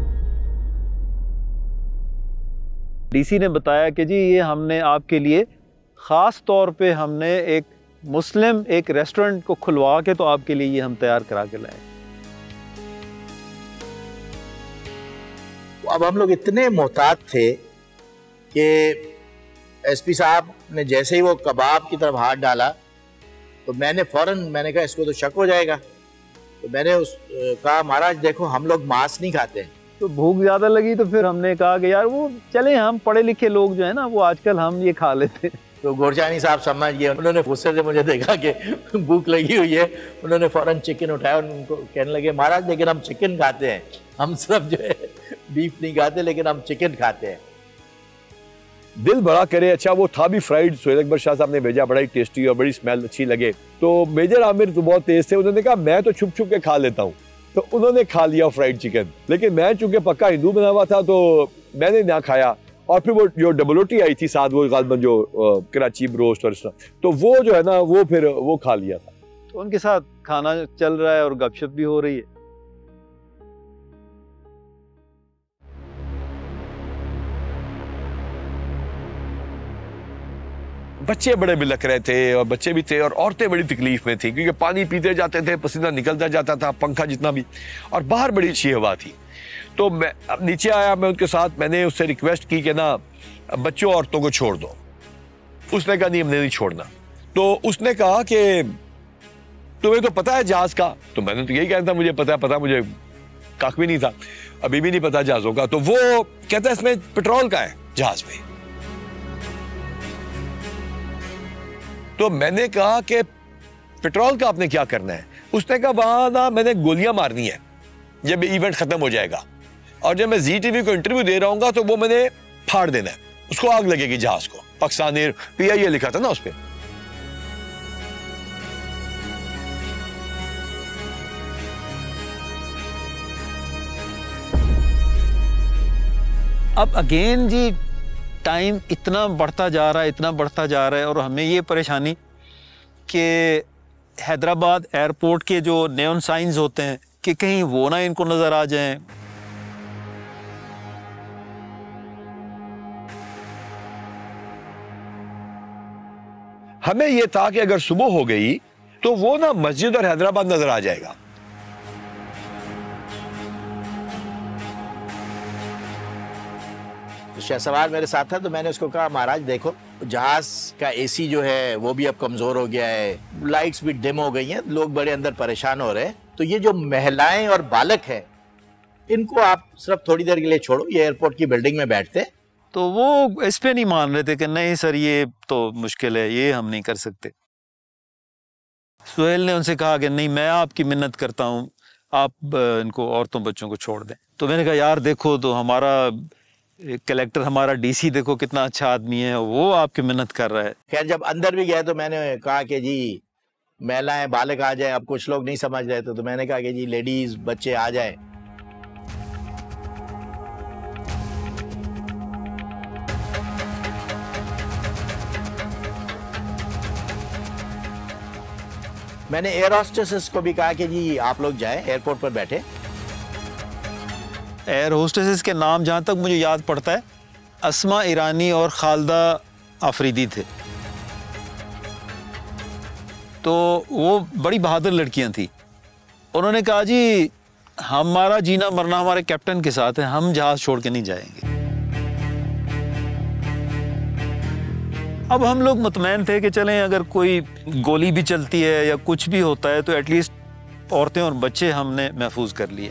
डीसी ने बताया कि जी ये हमने आपके लिए ख़ास तौर पे हमने एक मुस्लिम एक रेस्टोरेंट को खुलवा के तो आपके लिए ये हम तैयार करा के लाए। अब हम लोग इतने मोहतात थे कि एसपी साहब ने जैसे ही वो कबाब की तरफ हाथ डाला तो मैंने कहा इसको तो शक हो जाएगा, तो मैंने कहा महाराज देखो हम लोग मांस नहीं खाते हैं। तो भूख ज़्यादा लगी तो फिर हमने कहा कि यार वो चले हम पढ़े लिखे लोग जो है ना वो आजकल हम ये खा लेते हैं। तो गोरचानी साहब समझ गए, उन्होंने गुस्से से मुझे देखा कि भूख लगी हुई है, उन्होंने फौरन चिकन उठाया और उनको कहने लगे महाराज लेकिन हम चिकन खाते हैं, हम सिर्फ जो है बीफ नहीं खाते लेकिन हम चिकन खाते हैं। दिल बड़ा करे। अच्छा वो था भी फ्राइड, सुहेल अकबर शाह साहब ने भेजा, बड़ा ही टेस्टी और बड़ी स्मेल अच्छी लगे। तो मेजर आमिर तो बहुत तेज थे, उन्होंने कहा मैं तो छुप छुप के खा लेता हूँ, तो उन्होंने खा लिया फ्राइड चिकन, लेकिन मैं चूंकि पक्का हिंदू बना हुआ था तो मैंने ना खाया। और फिर वो जो डबल रोटी आई थी साथ, वो गालबन जो कराची ब्रोस्ट और इस तरह, तो वो जो है ना वो फिर वो खा लिया था। तो उनके साथ खाना चल रहा है और गपशप भी हो रही है। बच्चे बड़े बिलख रहे थे और बच्चे भी थे और औरतें बड़ी तकलीफ में थी, क्योंकि पानी पीते जाते थे, पसीना निकलता जाता था, पंखा जितना भी, और बाहर बड़ी अच्छी हवा थी। तो मैं अब नीचे आया, मैं उनके साथ, मैंने उससे रिक्वेस्ट की कि ना बच्चों औरतों को छोड़ दो। उसने कहा नहीं हमने नहीं छोड़ना। तो उसने कहा कि तुम्हें तो पता है जहाज का, तो मैंने तो यही कहना था मुझे पता मुझे काक भी नहीं था, अभी भी नहीं पता जहाजों का। तो वो कहता है इसमें पेट्रोल का है जहाज में। तो मैंने कहा कि पेट्रोल का आपने क्या करना है? उसने कहा वहां ना मैंने गोलियां मारनी है जब इवेंट खत्म हो जाएगा, और जब मैं जी टीवी को इंटरव्यू दे रहा हूँ तो वो मैंने फाड़ देना है, उसको आग लगेगी जहाज को। पाकिस्तान एयर PIA लिखा था ना उस पर। अब अगेन जी टाइम इतना बढ़ता जा रहा है और हमें ये परेशानी कि हैदराबाद एयरपोर्ट के जो नेऑन साइंस होते हैं कि कहीं वो ना इनको नज़र आ जाएं। हमें यह था कि अगर सुबह हो गई तो वो ना मस्जिद और हैदराबाद नजर आ जाएगा। शहसवार मेरे साथ था, तो मैंने उसको कहा महाराज देखो जहाज का AC जो है वो भी अब कमजोर हो गया है, लाइट्स भी डिम हो गई हैं, लोग बड़े अंदर परेशान हो रहे हैं, तो ये जो महिलाएं और बालक हैं इनको आप सिर्फ थोड़ी देर के लिए छोड़ो, ये एयरपोर्ट की बिल्डिंग में बैठते। तो वो इस पे नहीं मान रहे थे कि नहीं सर ये तो मुश्किल है, ये हम नहीं कर सकते। सुहेल ने उनसे कहा कि नहीं मैं आपकी मिन्नत करता हूँ, आप इनको औरतों बच्चों को छोड़ दें। तो मैंने कहा यार देखो तो हमारा कलेक्टर, हमारा डीसी देखो कितना अच्छा आदमी है, वो आपकी मिन्नत कर रहा है। खैर जब अंदर भी गए तो मैंने कहा कि जी महिलाएं बालक आ जाए। अब कुछ लोग नहीं समझ रहे थे तो मैंने कहा कि जी लेडीज बच्चे आ जाए। मैंने एयर होस्टेसेस को भी कहा कि जी आप लोग जाएं, एयरपोर्ट पर बैठे। एयर होस्टेसेस के नाम जहाँ तक मुझे याद पड़ता है अस्मा ईरानी और खालदा आफरीदी थे। तो वो बड़ी बहादुर लड़कियां थी। उन्होंने कहा जी हमारा जीना मरना हमारे कैप्टन के साथ है, हम जहाज छोड़ के नहीं जाएंगे। अब हम लोग मुतमैन थे कि चलें अगर कोई गोली भी चलती है या कुछ भी होता है तो एटलीस्ट औरतें और बच्चे हमने महफूज कर लिए।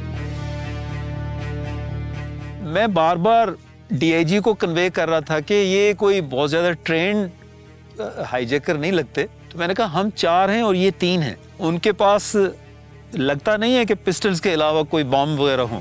मैं बार बार डीआईजी को कन्वे कर रहा था कि ये कोई बहुत ज़्यादा ट्रेंड हाईजैकर नहीं लगते। तो मैंने कहा हम 4 हैं और ये 3 हैं, उनके पास लगता नहीं है कि पिस्टल्स के अलावा कोई बॉम्ब वगैरह हो।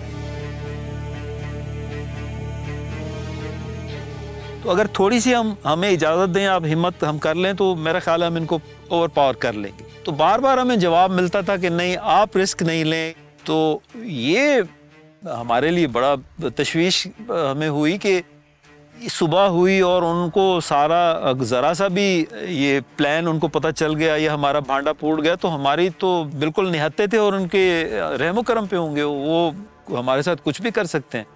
तो अगर थोड़ी सी हमें इजाज़त दें, आप हिम्मत हम कर लें तो मेरा ख्याल है हम इनको ओवर पावर कर लेंगे। तो बार बार हमें जवाब मिलता था कि नहीं आप रिस्क नहीं लें। तो ये हमारे लिए बड़ा तशवीश हमें हुई कि सुबह हुई और उनको सारा ज़रा सा भी ये प्लान उनको पता चल गया, ये हमारा भांडा फूट गया, तो हमारी तो बिल्कुल निहत्ते थे और उनके रहमो करम पे होंगे, वो हमारे साथ कुछ भी कर सकते हैं।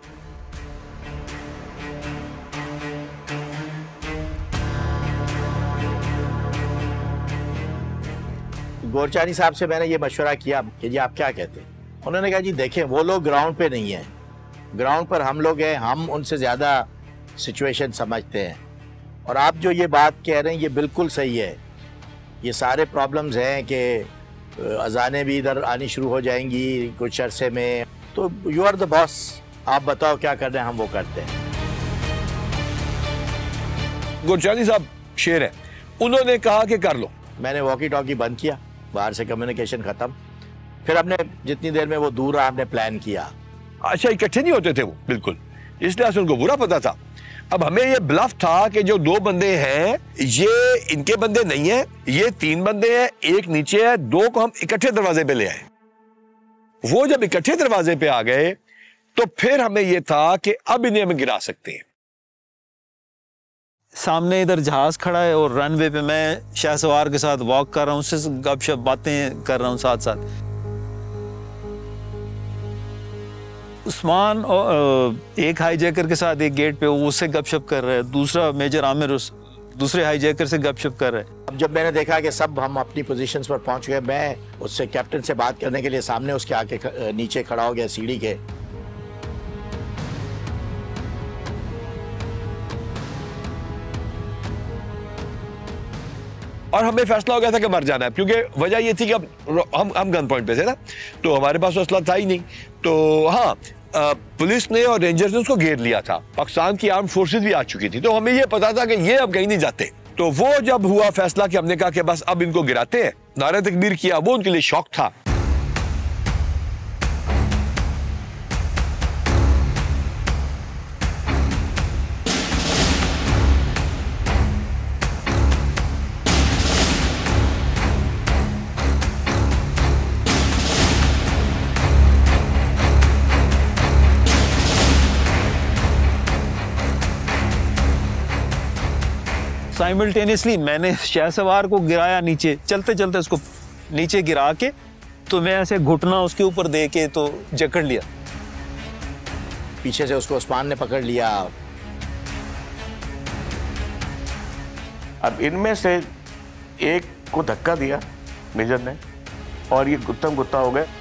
गोरचानी साहब से मैंने ये मशवरा किया कि जी आप क्या कहते हैं। उन्होंने कहा जी देखें वो लोग ग्राउंड पे नहीं है, ग्राउंड पर हम लोग हैं, हम उनसे ज़्यादा सिचुएशन समझते हैं। और आप जो ये बात कह रहे हैं ये बिल्कुल सही है। ये सारे प्रॉब्लम्स हैं कि अजानें भी इधर आनी शुरू हो जाएंगी कुछ अरसे में, तो यू आर द बॉस, आप बताओ क्या करना है हम वो करते हैं। गोरचानी साहब शेर है, उन्होंने कहा कि कर लो। मैंने वॉकी टॉकी बंद किया, बाहर से कम्युनिकेशन खत्म। फिर हमने जितनी देर में वो दूर रहा हमने प्लान किया। अच्छा इकट्ठे नहीं होते थे वो बिल्कुल, इसलिए से उनको बुरा पता था। अब हमें ये ब्लफ था कि जो 2 बंदे हैं ये इनके बंदे नहीं है, ये 3 बंदे हैं, एक नीचे है, 2 को हम इकट्ठे दरवाजे पे ले आए। वो जब इकट्ठे दरवाजे पे आ गए तो फिर हमें यह था कि अब इन्हें हम गिरा सकते हैं। सामने इधर जहाज खड़ा है और रनवे पे मैं शाहसवार के साथ वॉक कर रहा हूँ, उससे गपशप बातें कर रहा हूँ साथ साथ। उस्मान और एक हाईजैकर के साथ एक गेट पे वो उससे गपशप कर रहा है, दूसरा मेजर आमिर उस दूसरे हाईजैकर से गपशप कर रहा है। अब जब मैंने देखा कि सब हम अपनी पोजीशंस पर पहुंच गए, मैं उससे कैप्टन से बात करने के लिए सामने उसके आके नीचे खड़ा हो गया सीढ़ी के। और हमें फैसला हो गया था कि मर जाना है, क्योंकि वजह ये थी कि अब हम गन पॉइंट पे थे ना, तो हमारे पास असला था ही नहीं। तो हाँ, पुलिस ने और रेंजर्स ने उसको घेर लिया था, पाकिस्तान की आर्म फोर्सेस भी आ चुकी थी, तो हमें ये पता था कि ये अब कहीं नहीं जाते। तो वो जब हुआ फैसला कि हमने कहा कि बस अब इनको गिराते हैं, नारे तकबीर किया, वो उनके लिए शौक था। साइमल्टेनियसली मैंने शाहसवार को गिराया नीचे, चलते चलते उसको नीचे गिरा के तो मैं ऐसे घुटना उसके ऊपर दे के तो जकड़ लिया। पीछे से उसको उस्मान ने पकड़ लिया। अब इनमें से एक को धक्का दिया मेजर ने और ये गुत्तम गुत्ता हो गए।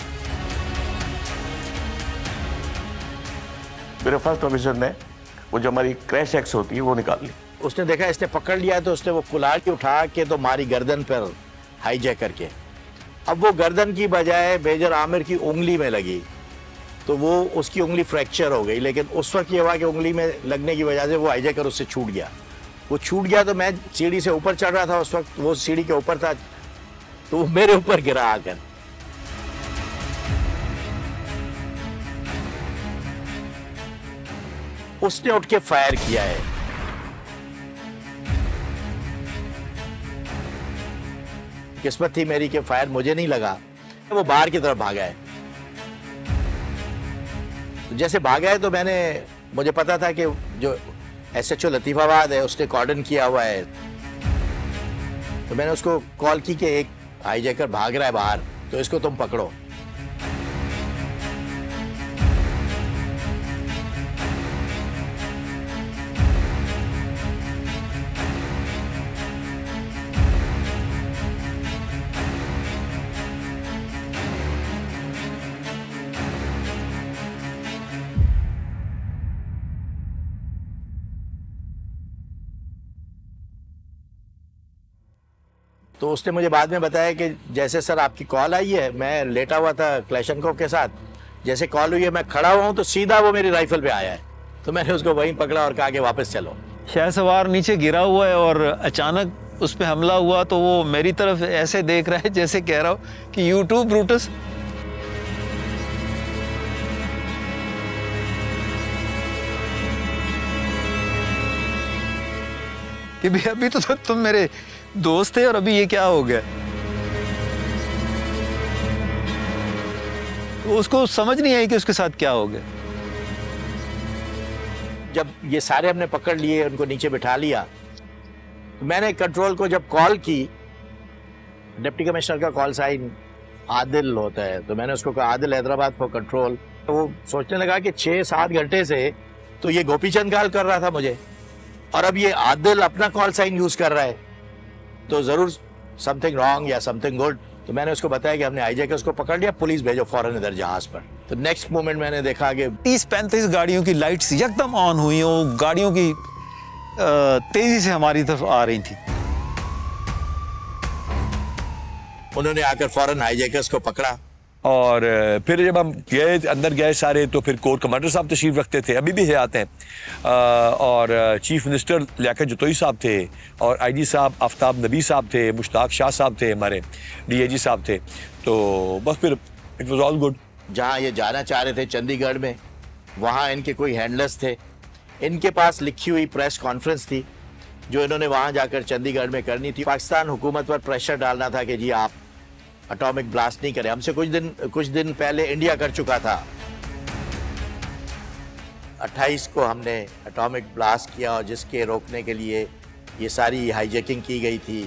मेरे फर्स्ट ऑफिसर ने वो जो हमारी क्रैश एक्स होती है वो निकाल ली। उसने देखा इसने पकड़ लिया तो उसने वो कुल्हाड़ी उठा के तो मारी गर्दन पर हाईजैकर के। अब वो गर्दन की बजाय मेजर आमिर की उंगली में लगी तो वो उसकी उंगली फ्रैक्चर हो गई, लेकिन उस वक्त ये हुआ कि उंगली में लगने की वजह से वो हाईजैकर उससे छूट गया। वो छूट गया तो मैं सीढ़ी से ऊपर चढ़ रहा था, उस वक्त वो सीढ़ी के ऊपर था, तो वो मेरे ऊपर गिरा आकर। उसने उठ के फायर किया है। किस्मत थी मेरी कि फायर मुझे नहीं लगा, वो बाहर की तरफ भागा है। तो जैसे भागा है तो मुझे पता था कि जो SHO लतीफाबाद है उसने कॉर्डन किया हुआ है, तो मैंने उसको कॉल की कि एक हाईजैकर भाग रहा है बाहर, तो इसको तुम पकड़ो। तो उसने मुझे बाद में बताया कि जैसे सर आपकी कॉल आई है, मैं लेटा हुआ था क्लेशनकोव के साथ, जैसे कॉल हुई है मैं खड़ा हुआ हूँ तो सीधा वो मेरी राइफल पे आया है, तो मैंने उसको वहीं पकड़ा और कहा कि वापस चलो। शहसवार नीचे गिरा हुआ है और अचानक उस पर हमला हुआ तो वो मेरी तरफ ऐसे देख रहा है जैसे कह रहा हो कि यूट्यूब ब्रूटस। कि भी अभी तो तुम मेरे दोस्त थे और अभी ये क्या हो गया। तो उसको समझ नहीं आई कि उसके साथ क्या हो गया। जब ये सारे हमने पकड़ लिए, उनको नीचे बिठा लिया, तो मैंने कंट्रोल को जब कॉल की, डिप्टी कमिश्नर का कॉल साइन आदिल होता है, तो मैंने उसको कहा आदिल हैदराबाद फॉर कंट्रोल। तो वो सोचने लगा कि 6-7 घंटे से तो ये गोपीचंद कॉल कर रहा था मुझे, और अब ये आदिल अपना कॉल साइन यूज कर रहा है, तो जरूर समथिंग रॉन्ग या समथिंग गुड। तो मैंने उसको बताया कि हमने हाईजैकर्स को पकड़ लिया, पुलिस भेजो फौरन इधर जहाज पर। तो नेक्स्ट मोमेंट मैंने देखा कि 30-35 गाड़ियों की लाइट्स एकदम ऑन हुई, वो गाड़ियों की तेजी से हमारी तरफ आ रही थी। उन्होंने आकर फौरन हाईजैकर्स को पकड़ा। और फिर जब हम गए अंदर गए सारे, तो फिर कोर कमांडर साहब तशरीफ रखते थे, अभी भी आते हैं, और चीफ मिनिस्टर लियाकत जतोई साहब थे, और IG साहब आफ्ताब नबी साहब थे, मुश्ताक शाह साहब थे, हमारे DIG साहब थे। तो बस फिर इट वाज ऑल गुड। जहाँ ये जाना चाह रहे थे चंडीगढ़ में, वहाँ इनके कोई हैंडलर्स थे, इनके पास लिखी हुई प्रेस कॉन्फ्रेंस थी जो इन्होंने वहाँ जाकर चंडीगढ़ में करनी थी। पाकिस्तान हुकूमत पर प्रेशर डालना था कि जी आप एटॉमिक ब्लास्ट नहीं करें। हमसे कुछ दिन पहले इंडिया कर चुका था। 28 को हमने एटॉमिक ब्लास्ट किया, और जिसके रोकने के लिए ये सारी हाईजैकिंग की गई थी।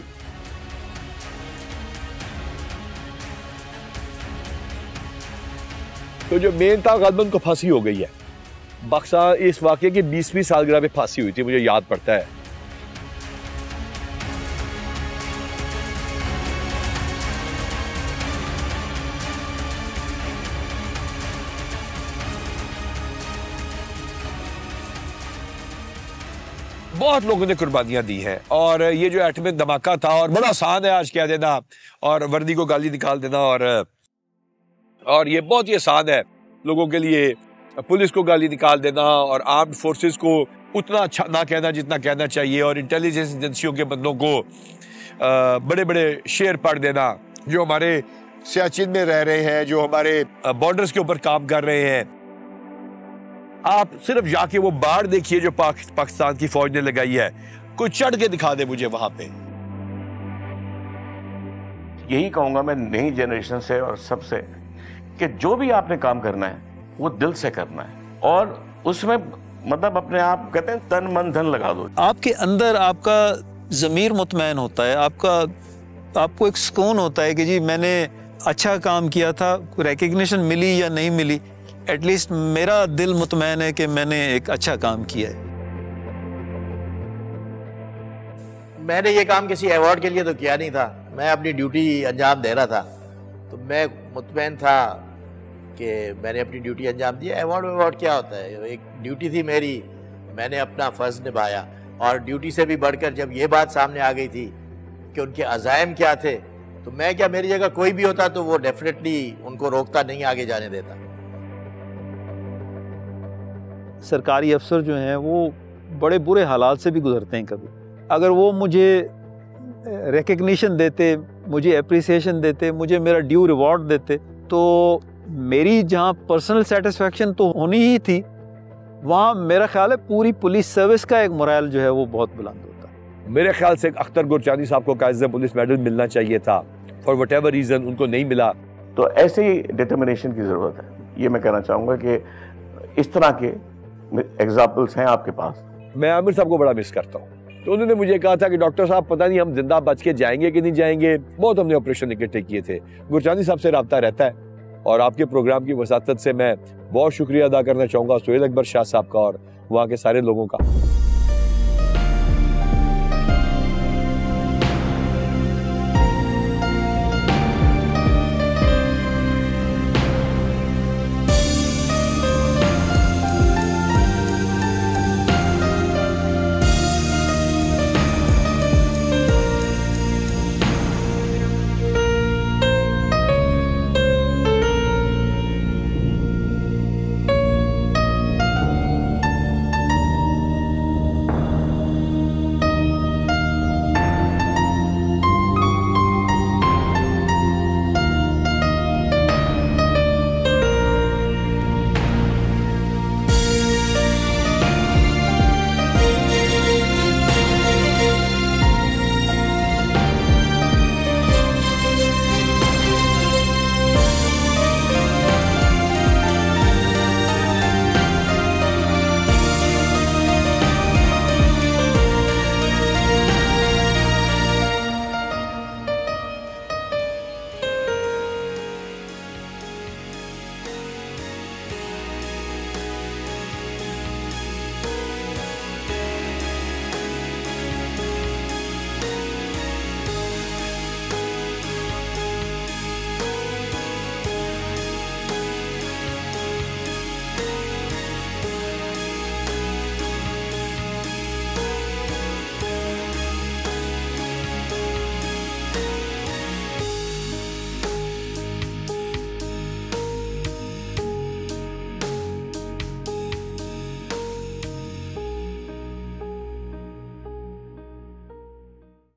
तो जो मेन था, गलबन को फांसी हो गई है। बक्सा इस वाकये की 20वीं सालगिरह पे फांसी हुई थी, मुझे याद पड़ता है। बहुत लोगों ने कुर्बानियां दी हैं, और ये जो एटमिक धमाका था, और बड़ा आसान है आज कह देना और वर्दी को गाली निकाल देना, और ये बहुत ही आसान है लोगों के लिए पुलिस को गाली निकाल देना और आर्म्ड फोर्सेस को उतना अच्छा ना कहना जितना कहना चाहिए, और इंटेलिजेंस एजेंसियों के बंदों को बड़े बड़े शेर पढ़ देना, जो हमारे सियाचिन में रह रहे हैं, जो हमारे बॉर्डर्स के ऊपर काम कर रहे हैं। आप सिर्फ जाके वो बाढ़ देखिए जो पाकिस्तान की फौज ने लगाई है, कोई चढ़ के दिखा दे मुझे वहां पे। यही कहूंगा मैं नई जनरेशन से और सबसे, कि जो भी आपने काम करना है वो दिल से करना है, और उसमें मतलब अपने आप कहते हैं तन मन धन लगा दो। आपके अंदर आपका ज़मीर मुतमैन होता है, आपको एक सुकून होता है कि जी मैंने अच्छा काम किया था, रिकग्निशन मिली या नहीं मिली, एटलीस्ट मेरा दिल मुतमैन है कि मैंने एक अच्छा काम किया है। मैंने ये काम किसी अवार्ड के लिए तो किया नहीं था, मैं अपनी ड्यूटी अंजाम दे रहा था, तो मैं मुतमैन था कि मैंने अपनी ड्यूटी अंजाम दी। अवार्ड क्या होता है, एक ड्यूटी थी मेरी, मैंने अपना फ़र्ज़ निभाया। और ड्यूटी से भी बढ़कर जब ये बात सामने आ गई थी कि उनके अज़ाइम क्या थे, तो मैं क्या, मेरी जगह कोई भी होता तो वो डेफिनेटली उनको रोकता नहीं, आगे जाने देता। सरकारी अफसर जो हैं वो बड़े बुरे हालात से भी गुजरते हैं कभी। अगर वो मुझे रिकग्निशन देते, मुझे अप्रिसिएशन देते, मुझे मेरा ड्यू रिवॉर्ड देते, तो मेरी जहाँ पर्सनल सेटिस्फेक्शन तो होनी ही थी, वहाँ मेरा ख्याल है पूरी पुलिस सर्विस का एक मोरल जो है वो बहुत बुलंद होता है। मेरे ख्याल से अख्तर गुरचानी साहब को कायज़ पुलिस मेडल मिलना चाहिए था, फॉर वट एवर रीज़न उनको नहीं मिला। तो ऐसे ही डिटर्मिनेशन की ज़रूरत है, ये मैं कहना चाहूँगा कि इस तरह के एग्जाम्पल्स हैं आपके पास। मैं आमिर साहब को बड़ा मिस करता हूँ। तो उन्होंने मुझे कहा था कि डॉक्टर साहब पता नहीं हम जिंदा बच के जाएंगे कि नहीं जाएंगे, बहुत हमने ऑपरेशन इकट्ठे किए थे। गुरचानी साहब से रब्ता रहता है और आपके प्रोग्राम की वसातत से मैं बहुत शुक्रिया अदा करना चाहूँगा सुहेल अकबर शाह साहब का और वहाँ के सारे लोगों का।